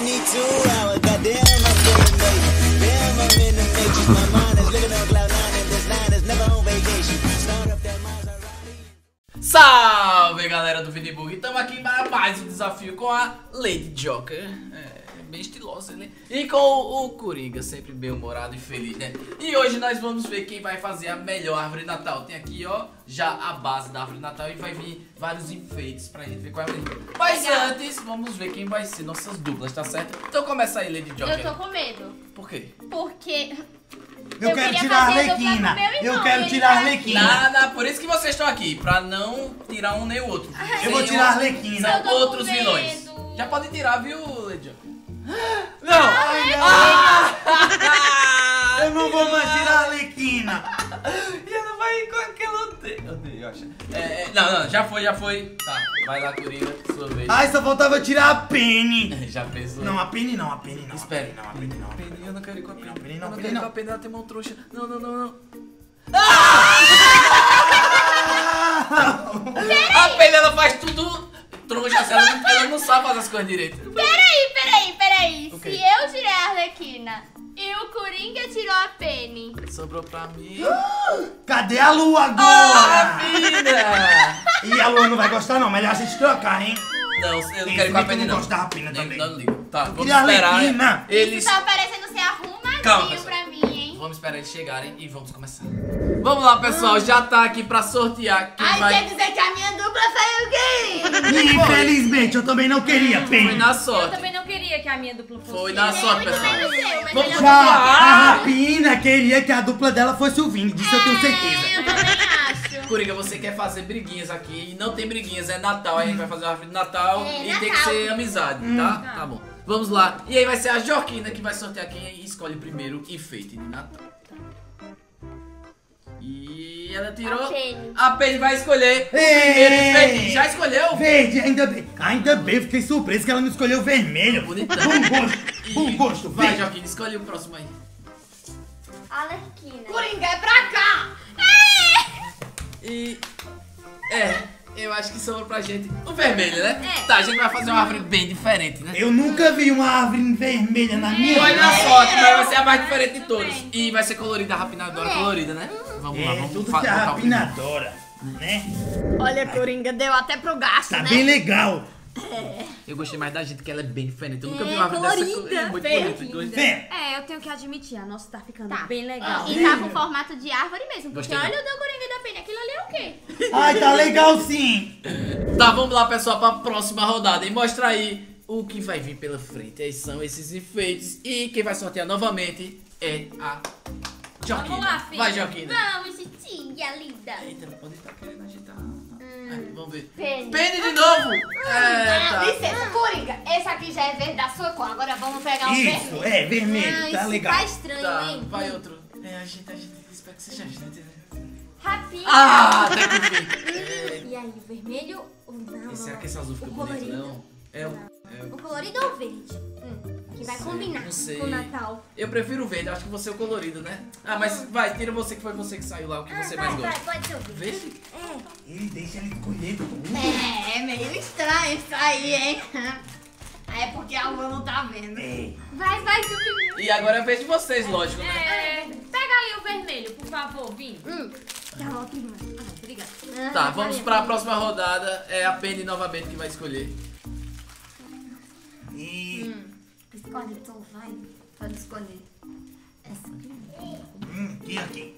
72 hours. Goddamn, I'm feeling amazing. Damn, I'm in the matrix. My mind is living on cloud nine, and this line is never on vacation. Start up that Maserati. Salve, galera do Vinibug, estamos aqui para mais um desafio com a Lady Joker. Bem estilosa, né? E com o Coringa, sempre bem humorado e feliz, né? E hoje nós vamos ver quem vai fazer a melhor árvore de Natal. Tem aqui, ó, já a base da árvore de Natal e vai vir vários enfeites pra gente ver qual é a melhor. Mas antes, vamos ver quem vai ser nossas duplas, tá certo? Então começa aí, Lady Joker. Eu tô com medo. Por quê? Porque... Eu quero tirar a Arlequina. Eu quero tirar a Arlequina. Nada, por isso que vocês estão aqui, pra não tirar um nem o outro. Eu vou tirar a Arlequina. São outros vilões. Já pode tirar, viu, Lady Joker? Não! Eu não vou mais tirar a Arlequina. E ela vai com aquela... Odeio, acho. Não, já foi. Tá, vai lá, Coringa, sua vez. Ai, só faltava tirar a Penny. Já pensou? Não, a Penny não. Espere. A Penny não. Penny, eu não quero ir com a Penny. Não, Penny não, Eu não Penny quero ir não. com a Penny, ela tem mão trouxa. Não. A Penny, ela faz tudo trouxa, ela não sabe fazer as coisas direito. Peraí. O Se quê? eu tirei a Arlequina e o Coringa tirou a Penny. Sobrou pra mim. Cadê a Lua agora? Vida! E a Lua não vai gostar não, melhor a gente trocar, hein? Não, eu não quero ir com a Penny, não. Eu não gosto da Penny também. Não ligo. Tá, vamos Queria a esperar. Arlequina. Eles... Isso tá parecendo ser arrumadinho Calma, pessoal. pra mim, hein? Vamos esperar eles chegarem e vamos começar. Vamos lá, pessoal. Já tá aqui pra sortear quem vai... Quer dizer que a minha dupla saiu gay. Infelizmente, eu também não queria, Foi Penny. na Eu sorte. também não queria que a minha dupla fosse. Foi na sorte, Eu também pessoal. não sei, mas Vamos ele Já a Ah! Rapina queria que a dupla dela fosse o Vini, disso eu tenho certeza. Eu também acho. Coringa, você quer fazer briguinhas aqui e não tem briguinhas, é Natal, a gente vai fazer uma árvore de Natal É, e tem que Natal. ser amizade, tá? Tá bom. Vamos lá. E aí vai ser a Joaquina que vai sortear quem escolhe o primeiro enfeite de Natal. E ela tirou... A Penny. A Penny vai escolher o primeiro enfeite. Já escolheu? Verde, ainda bem, eu fiquei surpreso que ela não escolheu o vermelho. Bonitão. Bom gosto, Vai, verde. Joaquina, escolhe o próximo aí. Arlequina. Coringa é pra cá! E... eu acho que sobrou pra gente o vermelho, né? É. Tá, a gente vai fazer uma árvore bem diferente, né? Eu nunca vi uma árvore vermelha na minha Foi vida. na sorte, mas vai ser a mais diferente de todas. E vai ser colorida, a rapinadora colorida, né? Vamos lá, É, vamos tudo que a botar o Rapina primeiro. adora, né? Olha, Coringa, deu até pro gasto, Tá né? bem legal. Eu gostei mais da gente, que ela é bem diferente. Eu nunca vi É, uma árvore dessa colorida, cor. É muito verde. bonita. Gostei. Vem. É, eu tenho que admitir, a nossa tá ficando Tá. bem legal. E tá com formato de árvore mesmo. Porque Gostei olha não. o do Coringa e da Penny. Aquilo ali é o quê? Ai, tá legal sim. Tá, vamos lá, pessoal, pra próxima rodada. E mostra aí o que vai vir pela frente. Aí são esses enfeites. E quem vai sortear novamente é a Joaquina. Vamos lá, filha. Vai, Joaquina. Vamos, titia linda. Eita, ela pode estar querendo agitar. Vamos ver. Penny. Penny de novo! Tá. Licença, Coringa. Esse aqui já é verde da sua cor. Agora vamos pegar o Isso, vermelho. é, vermelho, tá legal. Tá estranho, Tá, hein? vai outro. Agita. Espero que seja agita. Rapinha. Até que enfim. E aí, o vermelho ou não? Será que esse azul fica O bonito? colorido. Não. É O colorido ou o verde? Que vai combinar não sei. com o Natal. Eu prefiro o verde, acho que você é o colorido, né? Ah, mas vai, tira você que foi você que saiu lá, o que você mais gosta. Pode ser o verde. Verde? Ele deixa ele escolher tudo. É meio estranho isso aí, hein? É porque a lua não tá vendo. É. Vai, subir. E agora é a vez de vocês, lógico, né? É, pega ali o vermelho, por favor, Vini. Tá ótimo. Obrigada. Tá, vamos pra próxima rodada. É a Penny novamente que vai escolher. E Escolhe, então vai. Pode escolher. Essa aqui.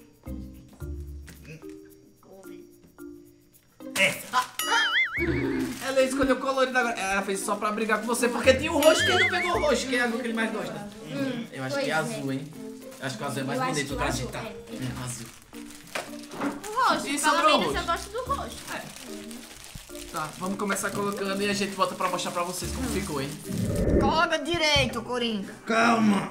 Essa. Ela escolheu colorido agora. Ela fez só pra brigar com você, porque tinha o roxo. Quem não pegou o roxo? Quem é a cor que ele mais gosta? Eu acho que é pois é. azul, hein? Eu acho que o azul é mais Eu acho bonito que o pra azul, agitar. é. Azul. O roxo, E pelo sobrou o menos roxo. eu gosto do roxo. Tá, vamos começar colocando e a gente volta pra mostrar pra vocês como ficou, hein? Coloca direito, Coringa. Calma.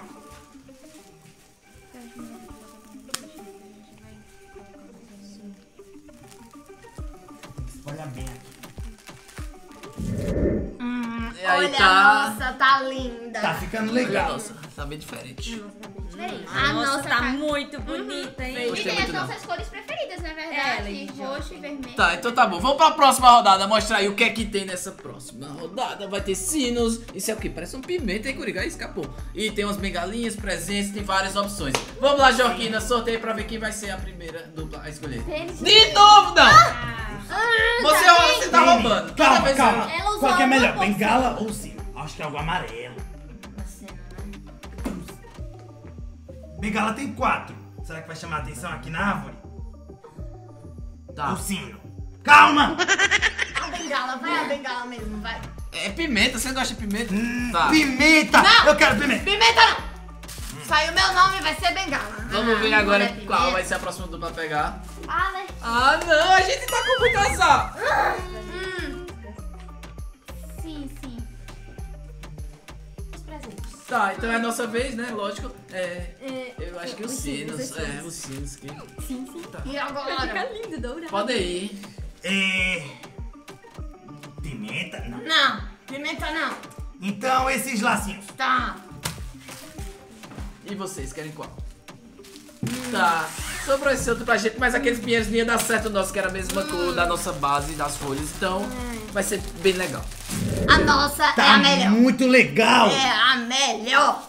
Olha bem aqui. E aí Olha, tá. nossa, tá linda. Tá ficando legal. Nossa, tá bem diferente. A nossa tá muito bonita, hein? E Gostei tem as muito, não. nossas cores preferidas, na verdade. Lady Roxo e vermelho. Tá, então tá bom. Vamos pra próxima rodada. Mostrar aí o que é que tem nessa próxima rodada. Vai ter sinos. Isso é o quê? Parece um pimenta, hein, Coringa? Aí escapou. E tem umas bengalinhas, presentes, tem várias opções. Vamos lá, Jorquina. Sorteio pra ver quem vai ser a primeira dupla a escolher. De novo, não! Você tá roubando. Cada Calma, vez calma. Ela usou Qual que é uma melhor, bolsa. bengala ou sino? Acho que é algo amarelo. Bengala tem 4. Será que vai chamar a atenção aqui na árvore? Tá. O sino. Calma! A bengala, vai a bengala mesmo, vai. É pimenta, você gosta de pimenta? Tá. Pimenta! Não. Eu quero pimenta! Pimenta não! Saiu meu nome, vai ser bengala. Vamos ver agora é pimenta. qual vai ser a próxima dupla a pegar. Alex. Ah, não, a gente tá com muito azar. Sim, sim. Os presentes. Tá, então é a nossa vez, né? Lógico. Eu acho que os sinos. Os sinos que. Sim, sim. Tá. E agora? lindo, dourado. Pode ir. Pimenta? Não. Não, pimenta não. Então esses lacinhos. Tá. E vocês, querem qual? Tá. Sobrou esse outro pra gente, mas aqueles pinheiros não ia dar certo o nosso, que era a mesma cor da nossa base das folhas. Então, vai ser bem legal. A nossa é Tá a melhor. muito legal! É a melhor.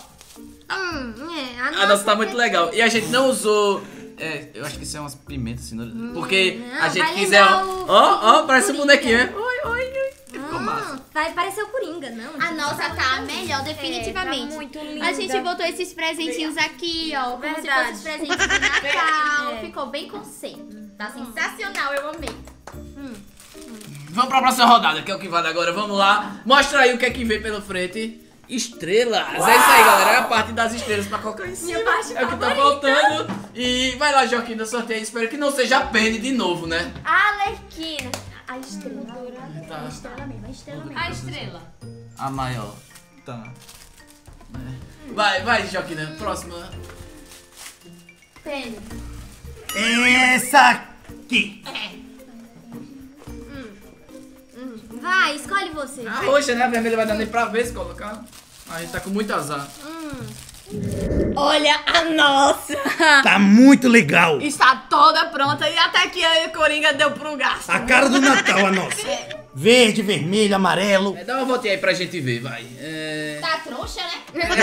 A nossa tá muito legal. E a gente não usou. Eu acho que isso é umas pimentas, assim, porque a gente vai quiser. lembrar Ó, parece um bonequinho, né? Oi. Ficou massa. Vai parecer o Coringa, não? A nossa tá a melhor, definitivamente. Tá muito linda. A gente botou esses presentinhos aqui, ó, como Verdade. se fossem presentes de Natal. É. Ficou bem conceito. Tá sensacional, eu amei. Vamos pra próxima rodada, que é o que vale agora. Vamos lá. Mostra aí o que é que vem pela frente. Estrelas. É isso aí, galera. É a parte das estrelas pra colocar em cima. É o que tá faltando. E vai lá, Joaquim, sorteio. Espero que não seja a Penny de novo, né? Arlequina. A estrela. Tá. A estrela mesmo, a estrela mesmo. A estrela. A maior. Tá. Vai, Joaquim. Próxima. Penny. Essa aqui. Vai, escolhe você. A roxa, né? A vermelha vai dar nem pra ver se colocar. A gente tá com muito azar. Olha a nossa. Tá muito legal! Está toda pronta e até que a Coringa deu pro gasto. A cara do Natal, a nossa. Verde, vermelho, amarelo. Dá uma voltinha aí pra gente ver, vai. Tá troncha, né?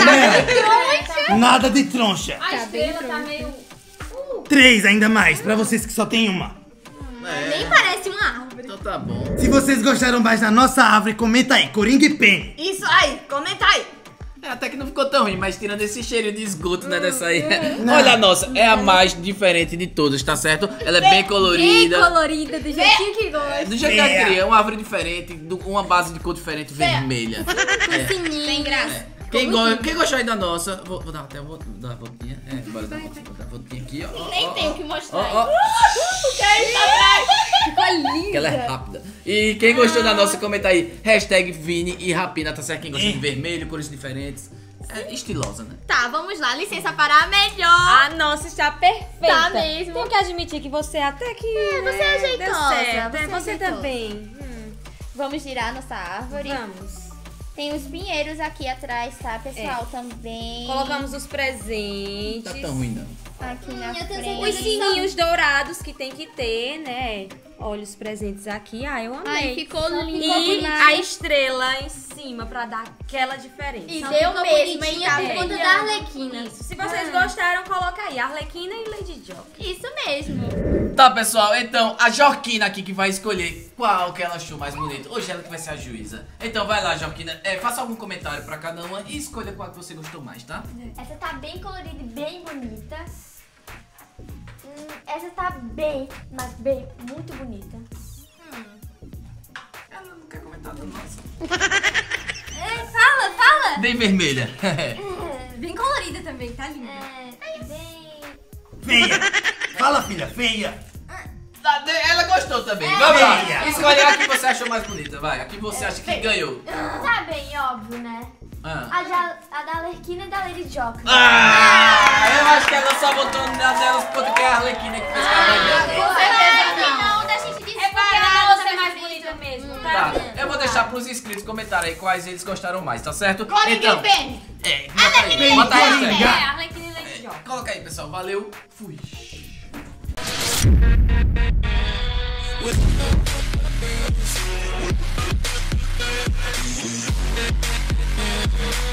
Nada de troncha. A estrela tá meio... 3 ainda mais, pra vocês que só tem uma. Nem parece uma árvore. Então tá bom. Se vocês gostaram mais da nossa árvore, comenta aí, Coringa e Penny. Isso aí, comenta aí. Até que não ficou tão ruim, mas tirando esse cheirinho de esgoto, né, dessa aí. Olha a nossa, é a mais diferente de todas, tá certo? Ela é bem colorida. Bem colorida, do jeitinho que gosta. Do jeito que ela queria, uma árvore diferente, uma base de cor diferente, vermelha. Sininho. Sem graça. Quem gostou aí da nossa, vou dar até a voltinha. Bora dar a voltinha aqui, ó. Nem tem o que mostrar. Ó. Ficou linda. Que ela é rápida. E quem gostou da nossa, comenta aí. Hashtag Vini e Rapina, tá certo? Quem gosta de vermelho, cores diferentes. É estilosa, né? Tá, vamos lá. Licença para a melhor. A nossa está perfeita. Tá mesmo. Tenho que admitir que você até que... você é ajeitosa, Deu certo. você é Você ajeitosa. também. Vamos girar a nossa árvore. Vamos. Tem os pinheiros aqui atrás, tá, pessoal? Também. Colocamos os presentes. Não tá tão ruim, não. Aqui na Os frente. sininhos dourados que tem que ter, né? Olha os presentes aqui. Ah, eu amei. Ai, ficou lindo. E a estrela em cima pra dar aquela diferença. E Só deu ficou mesmo, bonitinha hein? Tá por conta bem. da Arlequina. Isso. Se vocês gostaram, coloca aí. Arlequina e Lady Joker. Isso mesmo. Tá, pessoal, então a Jorquina aqui que vai escolher qual que ela achou mais bonito. Hoje ela que vai ser a juíza. Então vai lá, Jorquina, faça algum comentário pra cada uma e escolha qual que você gostou mais, tá? Essa tá bem colorida e bem bonita. Essa tá bem, mas bem, muito bonita. Ela não quer comentar da nossa. Fala! Bem vermelha. Bem colorida também, tá linda. Bem... Feia. Fala, filha, feia. Ela gostou também. Vamos lá. Feia. Escolhe a que você achou mais bonita, vai. A que você acha que ganhou. Tá bem óbvio, né? Ah. A da Arlequina e da Lady Joker. Eu acho que ela só botou na delas porque é a Arlequina que fez a Com certeza não. Deixa a gente É porque a disparar. nossa é mais bonita mesmo, tá? Tá, eu vou deixar pros inscritos comentarem aí quais eles gostaram mais, tá certo? Coringa e Penny. Bota aí, Penny. É, Arlequina e Lady Joker. Coloca aí, pessoal. Valeu. Fui. With